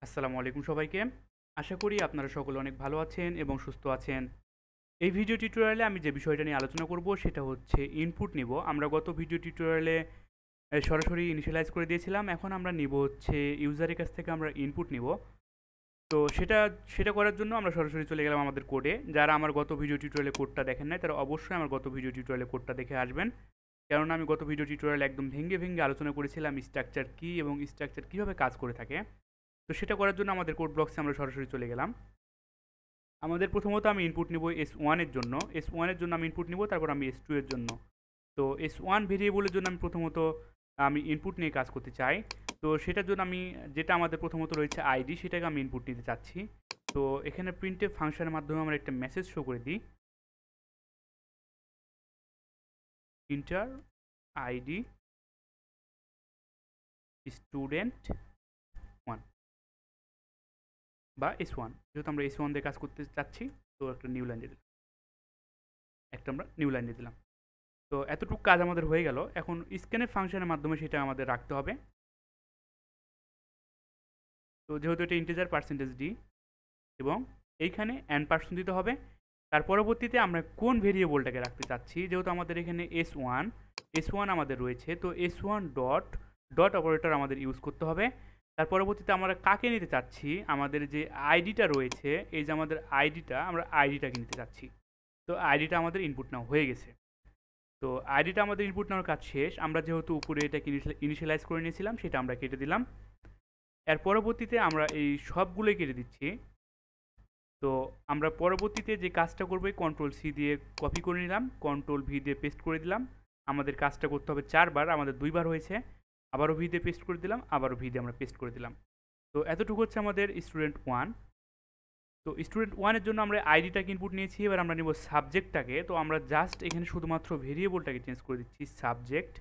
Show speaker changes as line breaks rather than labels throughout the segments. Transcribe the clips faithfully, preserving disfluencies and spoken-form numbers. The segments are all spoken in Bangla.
আসসালামু আলাইকুম সবাইকে। আশা করি আপনারা সকলে অনেক ভালো আছেন এবং সুস্থ আছেন। এই ভিডিও টিউটোরিয়ালে আমি যে বিষয়টা নিয়ে আলোচনা করব সেটা হচ্ছে ইনপুট নিব। আমরা গত ভিডিও টিউটোরিয়ালে এ সরাসরি ইনিশিয়ালাইজ করে দিয়েছিলাম। এখন আমরা নিব হচ্ছে ইউজারের কাছ থেকে আমরা ইনপুট নিব। তো সেটা সেটা করার জন্য আমরা সরাসরি চলে গেলাম আমাদের কোডে। যারা আমার গত ভিডিও টিউটোরিয়ালে কোডটা দেখেন নাই তারা অবশ্যই আমার গত ভিডিও টিউটোরিয়ালে কোডটা দেখে আসবেন। কেননা আমি গত ভিডিও টিউটোরিয়ালে একদম ভেঙে, ভেঙে আলোচনা করেছিলাম স্ট্রাকচার কী এবং স্ট্রাকচার কীভাবে কাজ করে থাকে। তো সেটা করার জন্য আমাদের কোড ব্লকসে আমরা সরাসরি চলে গেলাম। আমাদের প্রথমত আমি ইনপুট নিব এস ওয়ান এর জন্য। এস ওয়ান এর জন্য আমি ইনপুট নিব, তারপর আমি এস টু এর জন্য। তো এস ওয়ান ভেরিয়েবলের জন্য আমি প্রথমত আমি ইনপুট নিয়ে কাজ করতে চাই। তো সেটার জন্য আমি যেটা আমাদের প্রথমত রয়েছে আইডি, সেটাকে আমি ইনপুট নিতে চাচ্ছি। তো এখানে প্রিন্টএফ ফাংশনের মাধ্যমে আমরা একটা মেসেজ শো করে দিই, ইন্টার আইডি স্টুডেন্ট ওয়ান বা এস ওয়ান। যেহেতু আমরা এস ওয়ান দিয়ে কাজ করতে চাচ্ছি, তো একটা নিউ লাইন দিয়ে দিলাম একটা আমরা নিউ লাইন দিয়ে দিলাম। তো এতটুকু কাজ আমাদের হয়ে গেল। এখন স্ক্যানের ফাংশনের মাধ্যমে সেটা আমাদের রাখতে হবে। তো যেহেতু এটা ইন্টিজার পার্সেন্টেজ ডি এবং এইখানে অ্যান পার্সেন্ট দিতে হবে। তার পরবর্তীতে আমরা কোন ভেরিয়েবলটাকে রাখতে চাচ্ছি, যেহেতু আমাদের এখানে এস ওয়ান এস ওয়ান আমাদের রয়েছে, তো S one dot dot operator আমাদের ইউজ করতে হবে। তার পরবর্তীতে আমরা কাকে নিতে চাচ্ছি, আমাদের যে আইডিটা রয়েছে, এই যে আমাদের আইডিটা, আমরা আইডিটাকে নিতে চাচ্ছি। তো আইডিটা আমাদের ইনপুট নেওয়া হয়ে গেছে। তো আইডিটা আমাদের ইনপুট নেওয়ার কাজ শেষ। আমরা যেহেতু উপরে এটাকে ইনিশিয়ালাইজ করে নিয়েছিলাম, সেটা আমরা কেটে দিলাম। এর পরবর্তীতে আমরা এই সবগুলোই কেটে দিচ্ছি। তো আমরা পরবর্তীতে যে কাজটা করবো, কন্ট্রোল সি দিয়ে কপি করে নিলাম, কন্ট্রোল ভি দিয়ে পেস্ট করে দিলাম। আমাদের কাজটা করতে হবে চারবার, আমাদের দুইবার হয়েছে। আবারও ভি দিয়ে পেস্ট করে দিলাম, আবারও ভি দিয়ে আমরা পেস্ট করে দিলাম। তো এতটুকু হচ্ছে আমাদের স্টুডেন্ট ওয়ান। তো স্টুডেন্ট ওয়ানের জন্য আমরা আইডিটাকে ইনপুট নিয়েছি। এবার আমরা নেব সাবজেক্টটাকে। তো আমরা জাস্ট এখানে শুধুমাত্র ভেরিয়েবলটাকে চেঞ্জ করে দিচ্ছি সাবজেক্ট,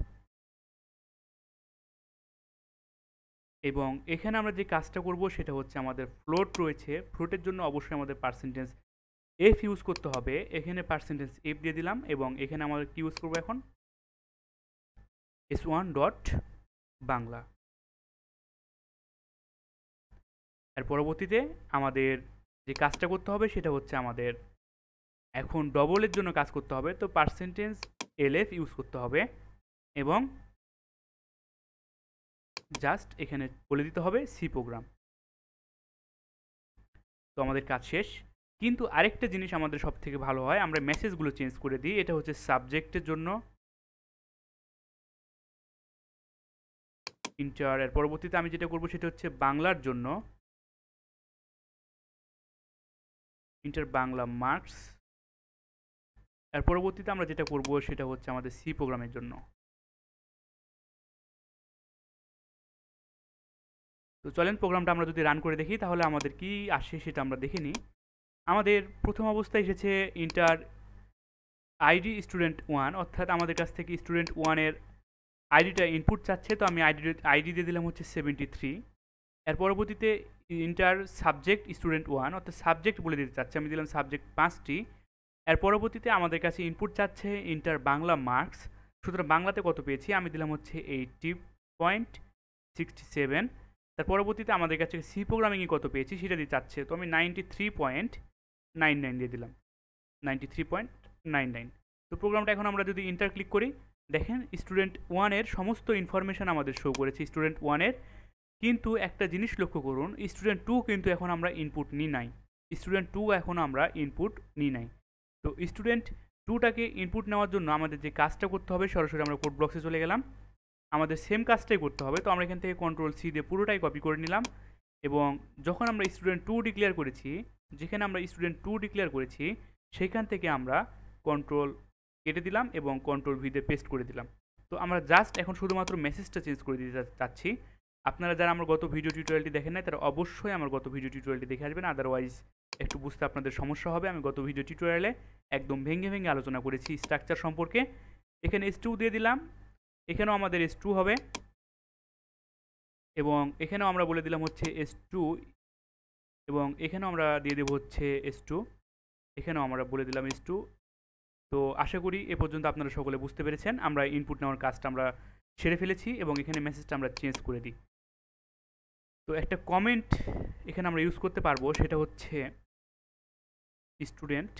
এবং এখানে আমরা যে কাজটা করব সেটা হচ্ছে আমাদের ফ্লোট রয়েছে। ফ্লোটের জন্য অবশ্যই আমাদের পার্সেন্টেজ এফ ইউজ করতে হবে। এখানে পার্সেন্টেজ এফ দিয়ে দিলাম এবং এখানে আমাদের কি ইউজ করবো এখন, এস ওয়ান ডট বাংলা। এর পরবর্তীতে আমাদের যে কাজটা করতে হবে সেটা হচ্ছে আমাদের এখন ডবলের জন্য কাজ করতে হবে। তো পার্সেন্টেজ এল এফ ইউজ করতে হবে এবং জাস্ট এখানে বলে দিতে হবে সি প্রোগ্রাম। তো আমাদের কাজ শেষ। কিন্তু আরেকটা জিনিস আমাদের সব থেকে ভালো হয়, আমরা মেসেজগুলো চেঞ্জ করে দিই। এটা হচ্ছে সাবজেক্টের জন্য ইন্টার। এর পরবর্তীতে আমি যেটা করবো সেটা হচ্ছে বাংলার জন্য ইন্টার বাংলা মার্কস। এর পরবর্তীতে আমরা যেটা করব সেটা হচ্ছে আমাদের সি প্রোগ্রামের জন্য। তো চলেন প্রোগ্রামটা আমরা যদি রান করে দেখি তাহলে আমাদের কি আসে সেটা আমরা দেখে নিই। আমাদের প্রথম অবস্থায় এসেছে ইন্টার আইডি স্টুডেন্ট ওয়ান, অর্থাৎ আমাদের কাছ থেকে স্টুডেন্ট ওয়ানের আইডিটা ইনপুট চাচ্ছে। তো আমি আইডি আইডি দিয়ে দিলাম হচ্ছে সেভেন্টি থ্রি। এর পরবর্তীতে ইন্টার সাবজেক্ট স্টুডেন্ট ওয়ান, অর্থাৎ সাবজেক্ট বলে দিতে চাচ্ছে, আমি দিলাম সাবজেক্ট পাঁচটি। এর পরবর্তীতে আমাদের কাছে ইনপুট চাচ্ছে ইন্টার বাংলা মার্কস। সুতরাং বাংলাতে কত পেয়েছি, আমি দিলাম হচ্ছে এইটটি পয়েন্ট সিক্সটি সেভেন। তার পরবর্তীতে আমাদের কাছে সি প্রোগ্রামিংয়ে কত পেয়েছি সেটা দিয়ে চাচ্ছে। তো আমি ninety three point nine nine দিয়ে দিলাম, ninety three point nine nine. তো প্রোগ্রামটা এখন আমরা যদি ইন্টার ক্লিক করি, দেখেন স্টুডেন্ট ওয়ানের সমস্ত ইনফরমেশান আমাদের শো করেছে স্টুডেন্ট ওয়ানের। কিন্তু একটা জিনিস লক্ষ্য করুন, স্টুডেন্ট টু কিন্তু এখন আমরা ইনপুট নিই নাই। স্টুডেন্ট টু এখন আমরা ইনপুট নিই নাই। তো স্টুডেন্ট টুটাকে ইনপুট নেওয়ার জন্য আমাদের যে কাজটা করতে হবে, সরাসরি আমরা কোড ব্লক্সে চলে গেলাম। আমাদের সেম কাজটাই করতে হবে। তো আমরা এখান থেকে কন্ট্রোল সি দিয়ে পুরোটাই কপি করে নিলাম এবং যখন আমরা স্টুডেন্ট টু ডিক্লেয়ার করেছি, যেখানে আমরা স্টুডেন্ট টু ডিক্লেয়ার করেছি সেখান থেকে আমরা কন্ট্রোল কেটে দিলাম এবং কন্ট্রোল ভি দিয়ে পেস্ট করে দিলাম। তো আমরা জাস্ট এখন শুধুমাত্র মেসেজটা চেঞ্জ করে দিতে চাচ্ছি। আপনারা যারা আমার গত ভিডিও টিউটোরিয়ালটি দেখেন নাই তারা অবশ্যই আমার গত ভিডিও টিউটোরিয়ালটি দেখে আসবেন, আদারওয়াইজ একটু বুঝতে আপনাদের সমস্যা হবে। আমি গত ভিডিও টিউটোরিয়ালে একদম ভেঙে ভেঙে আলোচনা করেছি স্ট্রাকচার সম্পর্কে। এখানে এস টু দিয়ে দিলাম, এখানেও আমাদের এস টু হবে এবং এখানেও আমরা বলে দিলাম হচ্ছে এস টু, এবং এখানেও আমরা দিয়ে দেবো হচ্ছে এস টু, এখানেও আমরা বলে দিলাম এস টু। তো আশা করি এ পর্যন্ত আপনারা সকলে বুঝতে পেরেছেন। আমরা ইনপুট নেওয়ার কাজটা আমরা সেরে ফেলেছি এবং এখানে মেসেজটা আমরা চেঞ্জ করে দিই। তো একটা কমেন্ট এখানে আমরা ইউজ করতে পারবো, সেটা হচ্ছে student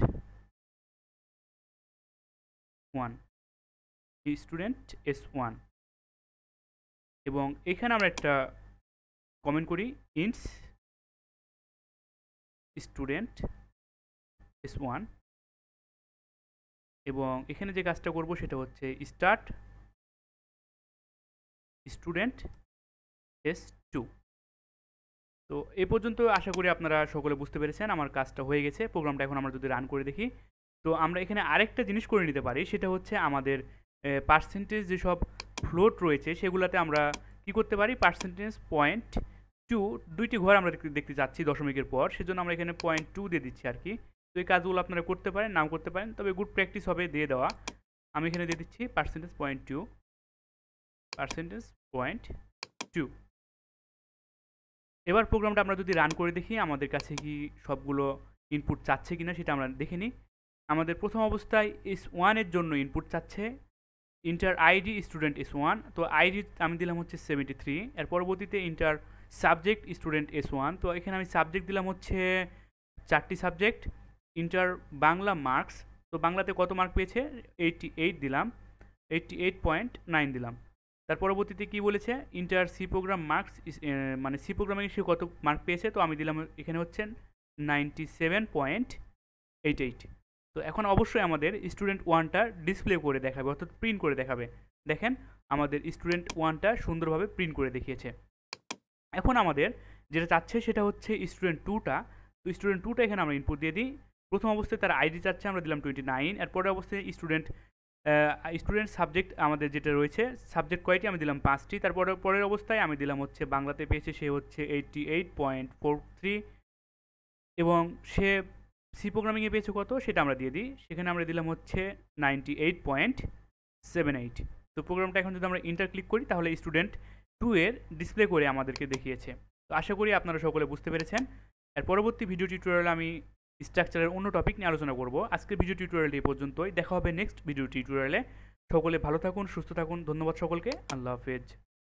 one, student S one, এবং এখানে আমরা একটা কমেন্ট করি ইন্টস স্টুডেন্ট এস ওয়ান, এবং এখানে যে কাজটা করব সেটা হচ্ছে স্টার্ট স্টুডেন্ট এস টু। তো এই পর্যন্ত আশা করি আপনারা সকলে বুঝতে পেরেছেন, আমার কাজটা হয়ে গেছে। প্রোগ্রামটা এখন আমরা যদি রান করে দেখি, তো আমরা এখানে আরেকটা জিনিস করে নিতে পারি, সেটা হচ্ছে আমাদের পার্সেন্টেজ যেসব ফ্লোট রয়েছে সেগুলোতে আমরা কি করতে পারি, পার্সেন্টেজ পয়েন্ট টু, দুইটি ঘর আমরা দেখতে দেখতে যাচ্ছি দশমিকের পর, সেজন্য আমরা এখানে পয়েন্ট টু দিয়ে দিচ্ছি আর কি। তো এই কাজগুলো আপনারা করতে পারেন, নাও করতে পারেন, তবে গুড প্র্যাকটিস হবে দিয়ে দেওয়া। আমি এখানে দিয়ে দিচ্ছি percentage point two, percentage point two. এবার প্রোগ্রামটা আমরা যদি রান করে দেখি আমাদের কাছে কি সবগুলো ইনপুট চাচ্ছে কিনা সেটা আমরা দেখে নিই। আমাদের প্রথম অবস্থায় এস ওয়ানের জন্য ইনপুট চাচ্ছে enter ID student S one, তো আইডি আমি দিলাম হচ্ছে সেভেন্টি থ্রি। এর পরবর্তীতে enter subject student S one, তো এখানে আমি সাবজেক্ট দিলাম হচ্ছে চারটি সাবজেক্ট। ইন্টার বাংলা মার্কস, তো বাংলাতে কত মার্ক পেয়েছে, এইটটি এইট দিলাম, এইটটি এইট পয়েন্ট নাইন দিলাম। তার পরবর্তীতে কী বলেছে, ইন্টার সি প্রোগ্রাম মার্কস, মানে সি প্রোগ্রামিং সে কত মার্ক পেয়েছে, তো আমি দিলাম এখানে হচ্ছে ninety seven point eight eight. তো এখন অবশ্যই আমাদের স্টুডেন্ট ওয়ানটা ডিসপ্লে করে দেখাবে, অর্থাৎ প্রিন্ট করে দেখাবে। দেখেন আমাদের স্টুডেন্ট ওয়ানটা সুন্দরভাবে প্রিন্ট করে দেখিয়েছে। এখন আমাদের যেটা চাচ্ছে সেটা হচ্ছে স্টুডেন্ট টুটা, তো স্টুডেন্ট টুটা এখানে আমরা ইনপুট দিয়ে দিই। প্রথম অবস্থায় তার আইডি চাচ্ছে, আমরা দিলাম টোয়েন্টি নাইন। এর পরের অবস্থায় স্টুডেন্ট স্টুডেন্ট সাবজেক্ট আমাদের যেটা রয়েছে, সাবজেক্ট কয়টি, আমি দিলাম পাঁচটি। তারপরে পরের অবস্থায় আমি দিলাম হচ্ছে বাংলাতে পেয়েছে সে হচ্ছে eighty eight point four three, এবং সে সি প্রোগ্রামিংয়ে পেয়েছে কত সেটা আমরা দিয়ে দিই, সেখানে আমরা দিলাম হচ্ছে ninety eight point seven eight. তো প্রোগ্রামটা এখন যদি আমরা ইন্টার ক্লিক করি তাহলে স্টুডেন্ট টু এর ডিসপ্লে করে আমাদেরকে দেখিয়েছে। তো আশা করি আপনারা সকলে বুঝতে পেরেছেন। এর পরবর্তী ভিডিও টিউটোরিয়ালে আমি স্ট্রাকচারের অন্য টপিক নিয়ে আলোচনা করব। আজকের ভিডিও টিউটোরিয়ালটি এই পর্যন্তই, দেখা হবে নেক্সট ভিডিও টিউটোরিয়ালে। সকলে ভালো থাকুন, সুস্থ থাকুন, ধন্যবাদ সকলকে, আল্লাহ হাফেজ।